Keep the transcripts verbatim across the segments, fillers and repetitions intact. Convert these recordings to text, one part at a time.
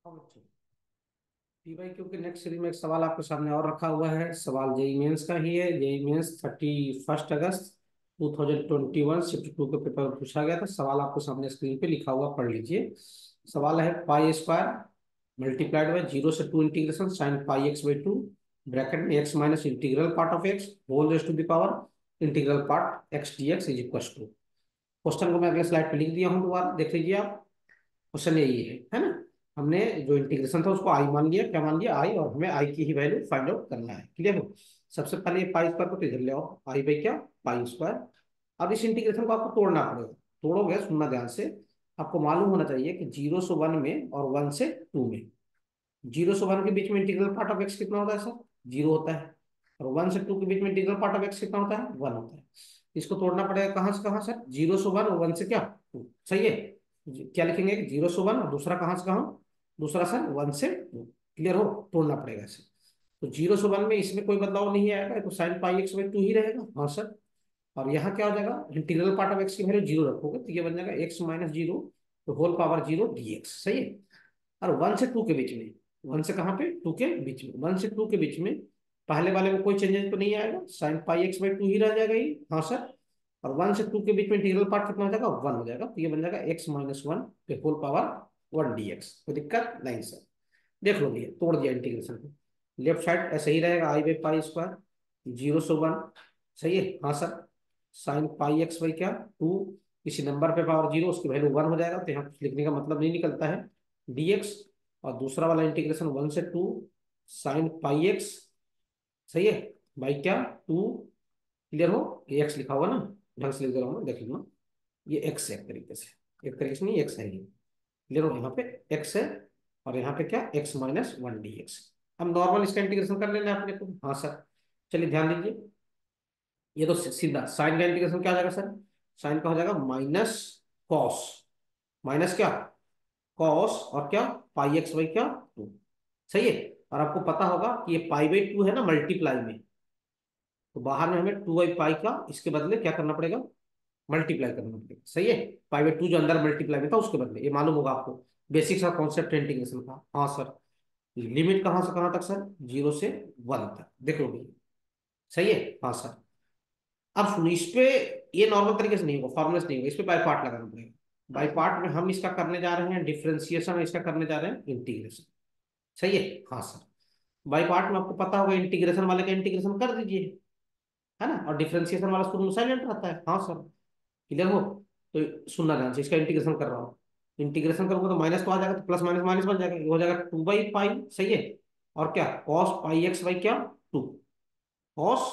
T Y Q के next series में एक सवाल आपके सामने और रखा हुआ है। सवाल जेई मेंस का ही है। जेई मेंस थर्टी फर्स्ट अगस्त two thousand twenty one shift two के पेपर में पूछा गया था। सवाल आपके सामने स्क्रीन पे लिखा हुआ, पढ़ लीजिए। सवाल है pi square multiplied by zero से two integration sine pi x by two bracket में x minus integral part of x whole raise to the power integral part x D x is equal to. Question को मैं अगले slide पे लिख दिया हूँ, दोबारा देख लीजिए आप। क्वेश्चन यही है है ना। हमने जो इंटीग्रेशन था उसको आई मान लिया। क्या मान लिया? आई। और हमें आई की ही वैल्यू फाइंड आउट करना है। क्लियर हो? सबसे पहले ये पाई स्क्वायर को तो इधर ले आओ। आई बाई क्या? Pi square. अब इस इंटीग्रेशन को आपको तोड़ना पड़ेगा। तोड़ोगे, सुनना ध्यान से। आपको मालूम होना चाहिए कि जीरो से वन में और वन से टू में, जीरो से वन के बीच में इंटीग्रल पार्ट ऑफ एक्स कितना होता है सर? जीरो होता है। और वन से टू के बीच में इंटीग्रल पार्ट ऑफ एक्स कितना होता है? वन होता है। इसको तोड़ना पड़ेगा कहाँ से कहाँ सर? जीरो से वन और वन से क्या? टू। सही है। क्या लिखेंगे? जीरो से वन और दूसरा कहाँ से कहाँ? दूसरा सर वन से टू। क्लियर हो? तोड़ना पड़ेगा इसे। तो जीरो से वन में इसमें कोई बदलाव नहीं आएगा, तो sine pi x by two ही रहेगा। हाँ सर। और यहाँ क्या हो जाएगा? इंटीग्रल पार्ट ऑफ एक्स की वैल्यू जीरो रखोगे तो ये बन जाएगा एक्स माइनस जीरो तो whole power zero D x. सही है। और वन से टू के बीच में, वन से कहाँ पे? टू के बीच में, वन से टू के बीच में पहले वाले में कोई चेंजेस तो नहीं आएगा। Sine pi x by two ही रह जाएगा ये। हाँ सर। और वन से टू के बीच में इंटीग्रल पार्ट कितना हो जाएगा? वन हो जाएगा। तो ये बन जाएगा एक्स माइनस वन पे whole power one D x. कोई दिक्कत नहीं सर। देख लो भैया, तोड़ दिया इंटीग्रेशन को। लेफ्ट साइड ऐसे ही रहेगा, I by pi square zero से वन। सही है। हाँ सर। साइन पाई एक्स बाई क्या? टू। किसी नंबर पे पावर जीरो, उसकी वैल्यू वन हो जाएगा, तो यहाँ कुछ लिखने का मतलब नहीं निकलता है। डीएक्स। और दूसरा वाला इंटीग्रेशन वन से टू साइन पाई एक्स। सही है। बाई क्या? टू। क्लियर हो? ये एक्स लिखा हुआ ना, ढंग से लिख दे रहा हूँ मैं, देख लेना। ये एक्स है एक तरीके से। एक तरीके से नहीं, एक्स है ये। क्लियर हो? यहाँ पे एक्स है। और यहाँ पे क्या? X minus one D x. हम नॉर्मल इसका इंटीग्रेशन कर लेना है अपने को। हाँ सर। चलिए ध्यान दीजिए। ये तो सीधा साइन का इंटीग्रेशन क्या आ जाएगा सर? साइन का हो जाएगा माइनस कॉस। माइनस क्या? कॉस। और क्या? पाई एक्स बाई क्या? टू। सही है। और आपको पता होगा कि ये पाई बाई टू है ना मल्टीप्लाई में, तो बाहर में हमें टू बाई पाई का इसके बदले क्या करना पड़ेगा? मल्टीप्लाई करना पड़ेगा। सही है। पाई बाई टू जो अंदर मल्टीप्लाई में था उसके बदले, ये मालूम होगा आपको। बेसिक्स का कॉन्सेप्ट इंटीग्रेशन का। हाँ सर। लिमिट कहाँ से कहाँ तक सर? जीरो से वन तक। देख लो भैया। सही है। हाँ सर। अब सुनिए इस पे, ये नॉर्मल तरीके से नहीं होगा, फॉर्मूला से नहीं होगा, इस पे बाई पार्ट लगाना पड़ेगा। बाई पार्ट में हम इसका करने जा रहे हैं डिफरेंशिएशन, और इसका करने जा रहे हैं इंटीग्रेशन। सही है। हाँ सर। बाई पार्ट में आपको पता होगा इंटीग्रेशन वाले का इंटीग्रेशन कर दीजिए, है ना। और डिफरेंशिएशन वाला शुरू में साइलेंट रहता है। हाँ सर। क्लियर हो? तो सुनना ध्यान से, इसका इंटीग्रेशन कर रहा हूँ। इंटीग्रेशन करूंगा तो माइनस तो आ जाएगा, तो प्लस माइनस माइनस बन जाएगा, ये हो जाएगा टू बाई पाई। सही है। और क्या? कॉस पाई एक्स बाई क्या? Two. Cos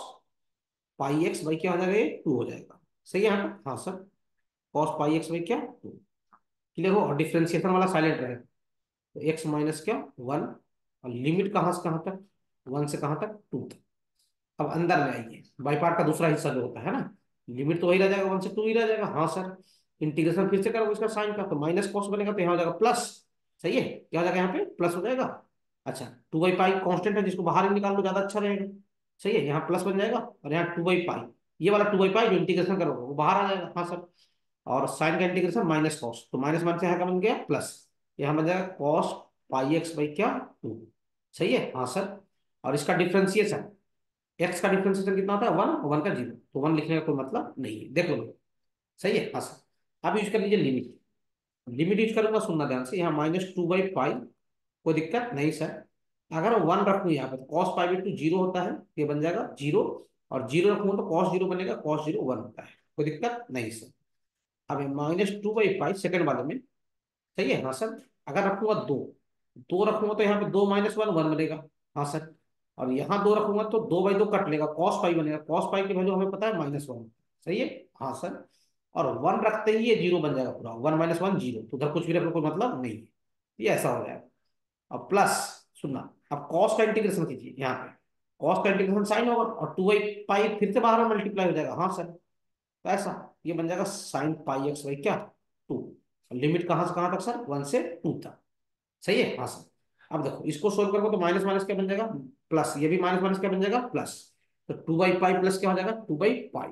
pi x by क्या हो जाएगा? ये टू हो जाएगा। सही है यहाँ पे? हाँ sir. Cos pi x by क्या? टू। क्लियर हो? और डिफरेंशिएशन वाला साइलेंट रहेगा, तो एक्स माइनस क्या? वन। और लिमिट कहाँ से कहाँ तक? वन से कहाँ तक? टू तक। अब अंदर में आइए, बाई पार्ट का दूसरा हिस्सा जो होता है ना, लिमिट तो वही रह जाएगा, वन से टू ही रह जाएगा। हाँ सर। इंटीग्रेशन फिर से करोगे इसका साइन का, तो माइनस कॉस बनेगा, तो यहाँ हो जाएगा प्लस। सही है। क्या हो जाएगा यहाँ पे? प्लस हो जाएगा। अच्छा। टू बाई पाई कॉन्स्टेंट है, जिसको बाहर ही निकाल लो ज्यादा अच्छा रहेगा। सही है। यहाँ प्लस बन जाएगा, और यहाँ टू बाई पाई, ये वाला टू बाई पाई जो इंटीग्रेशन करोगे वो बाहर आ जाएगा। हाँ सर। और साइन का इंटीग्रेशन माइनस कॉस, तो माइनस माइनस यहाँ का बन गया प्लस। यहाँ बन जाएगा कॉस पाई एक्स बाई क्या? टू। सही है। हाँ सर। और इसका डिफ्रेंसिएशन, एक्स का डिफरेंशिएशन कितना होता है? वन। और वन का जीरो, तो वन लिखने का कोई मतलब नहीं है। देख लो। सही है। हाँ सर। अब यूज कर लीजिए लिमिट। लिमिट यूज करूंगा, सुनना ध्यान से। यहाँ माइनस टू बाई पाई, कोई दिक्कत नहीं सर। अगर वन रखूँ यहाँ पे तो cos pi by two zero होता है, ये बन जाएगा जीरो। और जीरो रखूंगा तो कॉस जीरो बनेगा, कॉस जीरो वन होता है। कोई दिक्कत नहीं सर। अब minus two by pi second वाले में। सही है। हाँ सर। अगर रखूंगा दो, दो रखूंगा तो यहाँ पे दो माइनस वन वन बनेगा। हाँ सर। और यहाँ दो रखूंगा तो दो बाई दो कट लेगा, कॉस पाई बनेगा। कॉस पाई की वैल्यू हमें पता है माइनस वन। सही है। हाँ सर। और वन रखते ही ये जीरो बन जाएगा पूरा, वन माइनस वन जीरो, तो उधर कुछ भी रखने कोई मतलब नहीं है। ये ऐसा हो जाएगा। अब प्लस, सुनना। अब कॉस का इंटीग्रेशन कीजिए यहाँ पे। कॉस का इंटीग्रेशन साइन होगा, और टू बाई पाई फिर से बाहर में मल्टीप्लाई हो जाएगा। हाँ सर। तो ऐसा ये बन जाएगा साइन पाई एक्स बाई क्या? टू। लिमिट कहाँ से कहाँ तक सर? वन से टू तक। सही है। हाँ सर। अब देखो इसको सोल्व करोगे तो माइनस माइनस क्या बन जाएगा? प्लस। ये भी माइनस माइनस क्या बन जाएगा? प्लस। तो टू बाई पाई प्लस क्या हो जाएगा? Two by pi.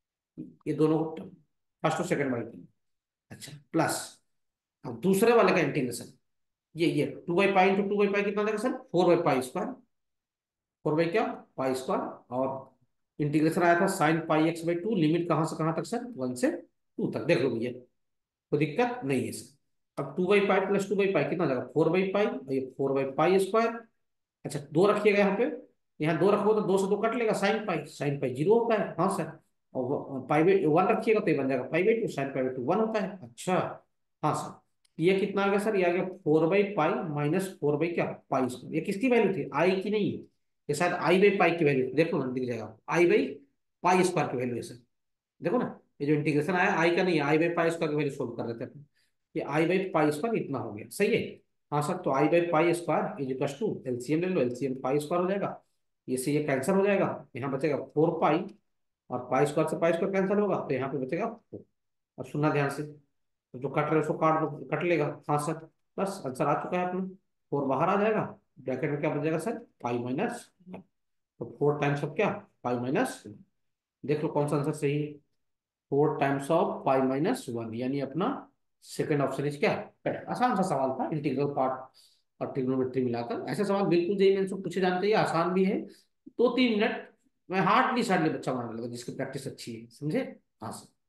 ये दोनों टर्म, फर्स्ट और सेकंड वाले टर्म। अच्छा। प्लस। अब दूसरे वाले का इंटीग्रेशन, ये ये two by pi into two by pi कितना देगा sir, four by pi square, four by क्या, पाई स्क्वायर। और इंटीग्रेशन आया था sine pi x by two, limit कहाँ से कहाँ तक सर, वन से टू तक, देख लो भैया कोई दिक्कत नहीं है सर। अब two by pi plus two by pi कितना जाएगा, फोर बाई पाई, और ये फोर बाई पाई स्क्वायर। अच्छा दो रखिएगा यहाँ पे, यहाँ दो रखो तो दो से दो कट लेगा, sine pi, sine pi zero होता है, हाँ सर। और पाई बाई वन रखिएगा तो ये बन जाएगा pi by two, sine pi by two one होता है, अच्छा। हाँ सर, ये कितना आ गया सर, ये आ गया four by pi minus four by क्या, पाई स्क्वायर। ये किसकी वैल्यू थी, आई की नहीं है, ये शायद आई बाई पाई की वैल्यू थी, देखो ना दिख जाएगा, आई बाई पाई स्क्वायर की वैल्यू है सर, देखो ना, ये जो इंटीग्रेशन आया आई का नहीं है, आई बाई पाई स्क्वायर की वैल्यू सोल्व कर रहे थे अपन। ये आई बाई पाई स्क्वायर इतना हो गया, सही है। हाँ सर, तो I by pi square is equal to, LCM ले लो, एलसीएम पाई स्क्वायर हो जाएगा, ये से ये कैंसिल हो जाएगा, यहाँ बचेगा फोर पाई, और पाई स्क्वायर से पाई स्क्वायर कैंसिल होगा तो यहाँ पे बचेगा फोर। अब सुनना ध्यान से, तो जो कट रहे हैं उसको काट दो, कट लेगा, हाँ सर। बस आंसर आ चुका है अपना, फोर बाहर आ जाएगा, ब्रैकेट में क्या बचेगा सर, पाई माइनस, तो फोर टाइम्स ऑफ क्या, पाई माइनस, देख लो कौन सा आंसर सही है, four times of pi minus one, यानी अपना सेकंड ऑप्शन इज क्या, करेक्ट। आसान सा सवाल था, इंटीग्रल पार्ट और ट्रिग्नोमेट्री मिलाकर, ऐसे सवाल बिल्कुल जेईई मेंस में पूछे जाते हैं, आसान भी है, दो तीन मिनट में हार्डली सार्डली बच्चा बनाने लगा जिसकी प्रैक्टिस अच्छी है, समझे। हाँ सर।